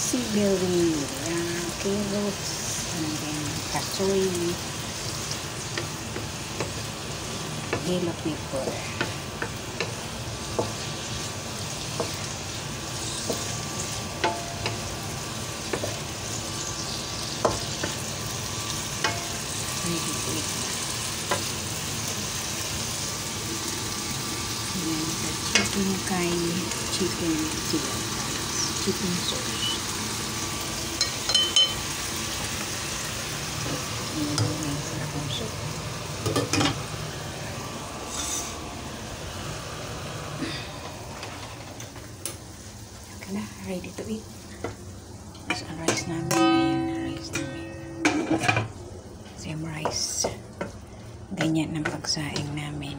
celery, carrots, and then kasoy, yellow pepper. Ready to eat. And the chicken kay chicken sila. Chicken sauce. Ayan, sarap ang soup. Okay na, ready to eat. Tapos ang rice namin. Ayan, rice namin. Same rice. Ganyan ang pagsaing namin.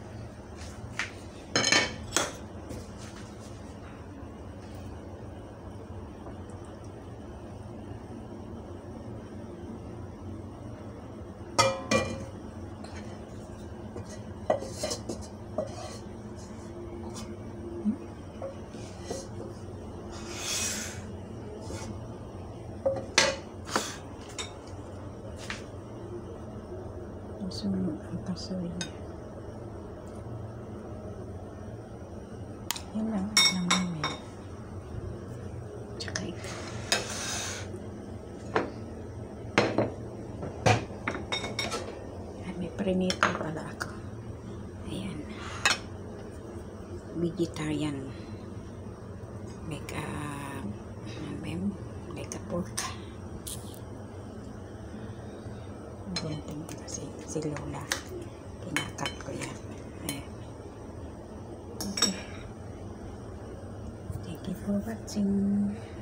Sunod ang kasoy. Yan lang namin. Tsaka ito. May prinito pala ako. Ayan. Vegetarian. Like a pork. Gunting kasi si Lola. Kinakat ko yan. Ayan. Okay. Thank you for watching.